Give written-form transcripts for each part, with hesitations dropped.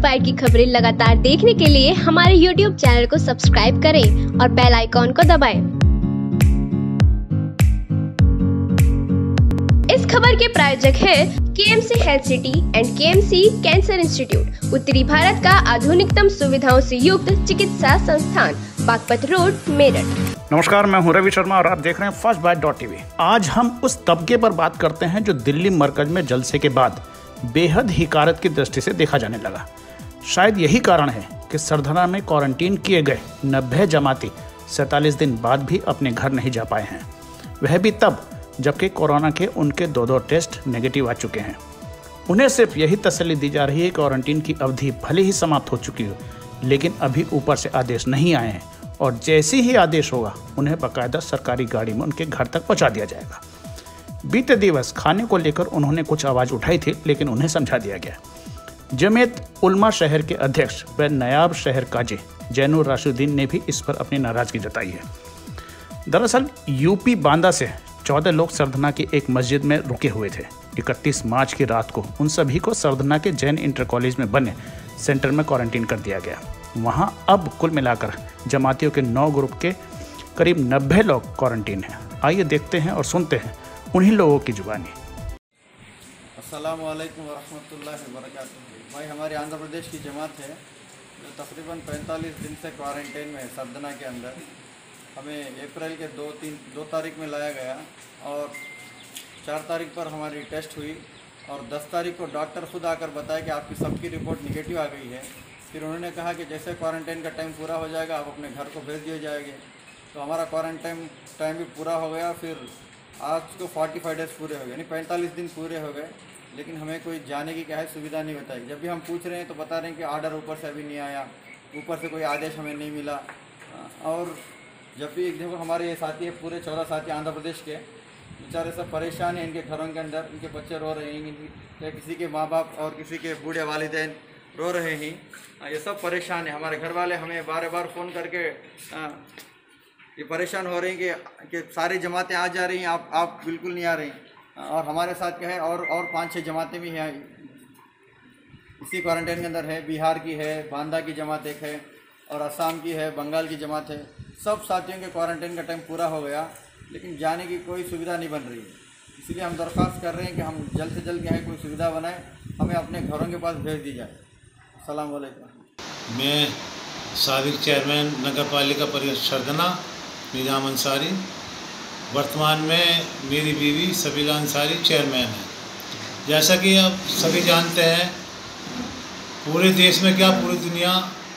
Inspire की खबरें लगातार देखने के लिए हमारे YouTube चैनल को सब्सक्राइब करें और बेल आइकॉन को दबाएं। इस खबर के प्रायोजक है KMC health city and KMC cancer institute, उत्तरी भारत का आधुनिकतम सुविधाओं से युक्त चिकित्सा संस्थान, बागपत रोड, मेरठ। नमस्कार, मैं हूं रवि शर्मा और आप देख रहे हैं fastbyte.tv। आज हम उस तबके पर बात करते हैं जो दिल्ली मरकज में जलसे के बाद बेहद हिकारत की दृष्टि से देखा जाने लगा। शायद यही कारण है कि सरधना में क्वारंटीन किए गए 90 जमाती 47 दिन बाद भी अपने घर नहीं जा पाए हैं, वह भी तब जबकि कोरोना के उनके 2 टेस्ट नेगेटिव आ चुके हैं। उन्हें सिर्फ यही तसल्ली दी जा रही है कि क्वारंटीन की अवधि भले ही समाप्त हो चुकी हो, लेकिन अभी ऊपर से आदेश नहीं आए हैं और जैसे ही आदेश होगा उन्हें बाकायदा सरकारी गाड़ी में उनके घर तक पहुंचा दिया जाएगा। बीते दिवस खाने को लेकर उन्होंने कुछ आवाज़ उठाई थी, लेकिन उन्हें समझा दिया गया। जमीयत उलमा शहर के अध्यक्ष व नायाब शहर काजी जैनुर राशिदीन ने भी इस पर अपनी नाराज़गी जताई है। दरअसल यूपी बांदा से 14 लोग सरधना की एक मस्जिद में रुके हुए थे। 31 मार्च की रात को उन सभी को सरधना के जैन इंटर कॉलेज में बने सेंटर में क्वारंटीन कर दिया गया। वहां अब कुल मिलाकर जमातियों के 9 ग्रुप के करीब 90 लोग क्वारंटीन हैं। आइए देखते हैं और सुनते हैं उन्हीं लोगों की जुबानी। अस्सलाम वालेकुम वरहमतुल्लाहि वबरकातुहू। भाई, हमारी आंध्र प्रदेश की जमात है जो तकरीबन 45 दिन से क्वारंटाइन में है सरधना के अंदर। हमें अप्रैल के 2 तारीख में लाया गया और 4 तारीख पर हमारी टेस्ट हुई और 10 तारीख को डॉक्टर खुद आकर बताया कि आपकी सबकी रिपोर्ट निगेटिव आ गई है। फिर उन्होंने कहा कि जैसे क्वारंटाइन का टाइम पूरा हो जाएगा आप अपने घर को भेज दिए जाएंगे। तो हमारा क्वारंटाइन टाइम भी पूरा हो गया। फिर आज को 45 डेज़ पूरे हो गए, यानी 45 दिन पूरे हो गए, लेकिन हमें कोई जाने की क्या है सुविधा नहीं बताई। जब भी हम पूछ रहे हैं तो बता रहे हैं कि आर्डर ऊपर से अभी नहीं आया, ऊपर से कोई आदेश हमें नहीं मिला। और जब भी एक देखो हमारे ये साथी है, पूरे 14 साथी आंध्र प्रदेश के, बेचारे सब परेशान हैं। इनके घरों के अंदर इनके बच्चे रो रहे हैं, किसी के माँ बाप और किसी के बूढ़े वालिदैन रो रहे हैं। ये सब परेशान है। हमारे घर वाले हमें बार बार फ़ोन करके ये परेशान हो रहे हैं कि सारी जमातें आ जा रही हैं, आप बिल्कुल नहीं आ रही। और हमारे साथ क्या है और 5-6 जमातें भी हैं इसी क्वारंटाइन के अंदर है। बिहार की है, बांदा की जमात एक है और असम की है, बंगाल की जमात है। सब साथियों के क्वारंटाइन का टाइम पूरा हो गया, लेकिन जाने की कोई सुविधा नहीं बन रही है। इसलिए हम दरख्वास्त कर रहे हैं कि हम जल्द से जल्द क्या है कोई सुविधा बनाए, हमें अपने घरों के पास भेज दी जाए। अस्सलाम वालेकुम। मैं साबिक चेयरमैन नगर पालिका परिषद सरधना निज़ाम अंसारी, वर्तमान में मेरी बीवी सबीला अंसारी चेयरमैन है। जैसा कि आप सभी जानते हैं, पूरे देश में क्या पूरी दुनिया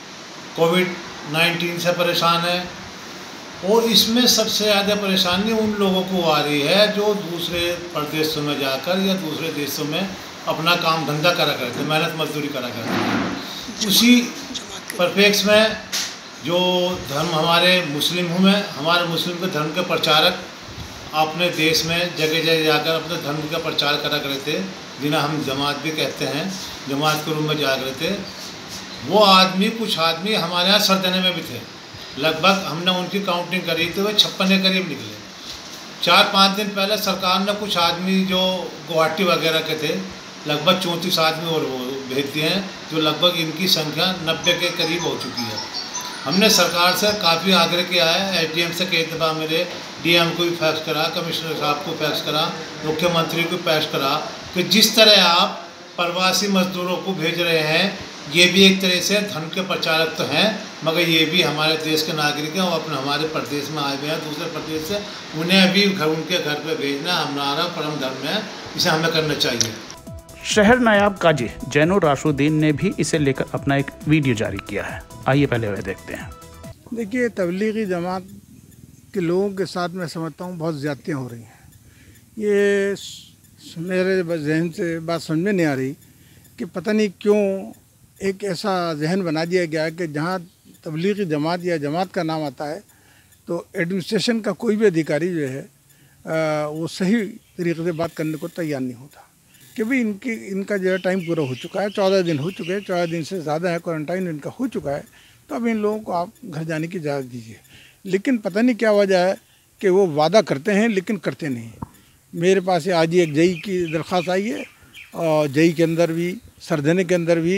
कोविड-19 से परेशान है और इसमें सबसे ज़्यादा परेशानी उन लोगों को आ रही है जो दूसरे प्रदेशों में जाकर या दूसरे देशों में अपना काम धंधा करा करते हैं, मेहनत मजदूरी करा करते हैं। उसी परिप्रेक्ष्य में जो धर्म हमारे मुस्लिम में हमारे मुस्लिम के धर्म के प्रचारक अपने देश में जगह जगह जाकर अपने धर्म का प्रचार करा करे थे, जिन्हें हम जमात भी कहते हैं, जमात के रूप में जा करे थे। वो आदमी कुछ आदमी हमारे यहाँ सरधने में भी थे। लगभग हमने उनकी काउंटिंग करी तो वे 56 के करीब निकले। 4-5 दिन पहले सरकार ने कुछ आदमी जो गुवाहाटी वगैरह के थे, लगभग 34 आदमी और वो भेज दिए हैं, जो लगभग इनकी संख्या 90 के करीब हो चुकी है। हमने सरकार से काफ़ी आग्रह किया है, SDM से कई दफ़ा मेरे DM को भी फैक्स करा, कमिश्नर साहब को फैक्स करा, मुख्यमंत्री को फैक्स करा कि जिस तरह आप प्रवासी मजदूरों को भेज रहे हैं, ये भी एक तरह से धर्म के प्रचारक तो हैं, मगर ये भी हमारे देश के नागरिक हैं और अपने हमारे प्रदेश में आए हुए हैं दूसरे प्रदेश से, उन्हें भी उनके घर पे भेजना हमारा परम धर्म है, इसे हमें करना चाहिए। शहर नायाब काजी जैनुर राशिदीन ने भी इसे लेकर अपना एक वीडियो जारी किया है। आइए पहले वह देखते हैं। देखिए, तबलीगी जमात के लोगों के साथ मैं समझता हूँ बहुत ज़्यादतियाँ हो रही हैं। ये मेरे जहन से बात समझ में नहीं आ रही कि पता नहीं क्यों एक ऐसा जहन बना दिया गया है कि जहाँ तबलीगी जमात या जमात का नाम आता है तो एडमिनिस्ट्रेशन का कोई भी अधिकारी जो है वो सही तरीके से बात करने को तैयार नहीं होता कि भाई इनका जो है टाइम पूरा हो चुका है, 14 दिन हो चुके हैं, 14 दिन से ज़्यादा है क्वारंटाइन इनका हो चुका है, तो अब इन लोगों को आप घर जाने की इजाज़त दीजिए। लेकिन पता नहीं क्या वजह है कि वो वादा करते हैं लेकिन करते नहीं। मेरे पास आज ही एक JEE की दरख्वास्त आई है और JEE के अंदर भी सरधने के अंदर भी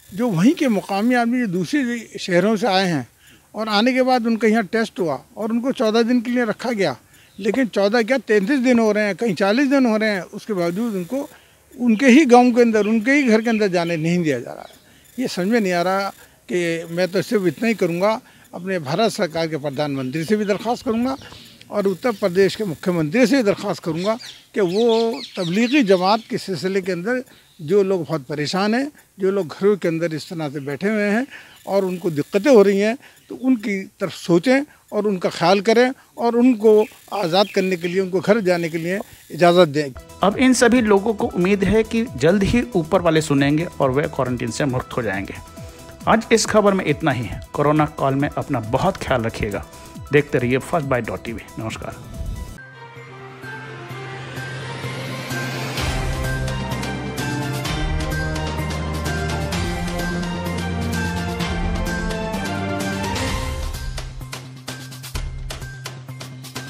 जो वहीं के मुकामी आदमी जो दूसरे शहरों से आए हैं और आने के बाद उनका यहाँ टेस्ट हुआ और उनको 14 दिन के लिए रखा गया, लेकिन 14 क्या 33 दिन हो रहे हैं, कहीं 40 दिन हो रहे हैं, उसके बावजूद उनको उनके ही गांव के अंदर, उनके ही घर के अंदर जाने नहीं दिया जा रहा है। ये समझ में नहीं आ रहा कि मैं तो सिर्फ इतना ही करूँगा, अपने भारत सरकार के प्रधानमंत्री से भी दरख्वास्त करूँगा और उत्तर प्रदेश के मुख्यमंत्री से दरख्वास्त करूँगा कि वो तबलीगी जमात के सिलसिले के अंदर जो लोग बहुत परेशान हैं, जो लोग घरों के अंदर इस तरह से बैठे हुए हैं और उनको दिक्कतें हो रही हैं, तो उनकी तरफ सोचें और उनका ख्याल करें और उनको आज़ाद करने के लिए, उनको घर जाने के लिए इजाज़त दें। अब इन सभी लोगों को उम्मीद है कि जल्द ही ऊपर वाले सुनेंगे और वे क्वारंटीन से मुक्त हो जाएंगे। आज इस खबर में इतना ही है। कोरोना काल में अपना बहुत ख्याल रखिएगा। देखते रहिए FirstBite.tv। नमस्कार।